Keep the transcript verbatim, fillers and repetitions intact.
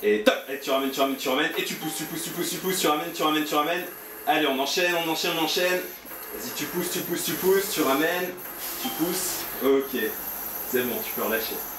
Et top. Et tu ramènes, tu ramènes, tu ramènes. Et tu pousses, tu pousses, tu pousses, tu pousses, tu ramènes, tu ramènes, tu ramènes. Allez, on enchaîne, on enchaîne, on enchaîne. Vas-y, tu pousses, tu pousses, tu pousses, tu ramènes, tu pousses. Ok. C'est bon, tu peux relâcher.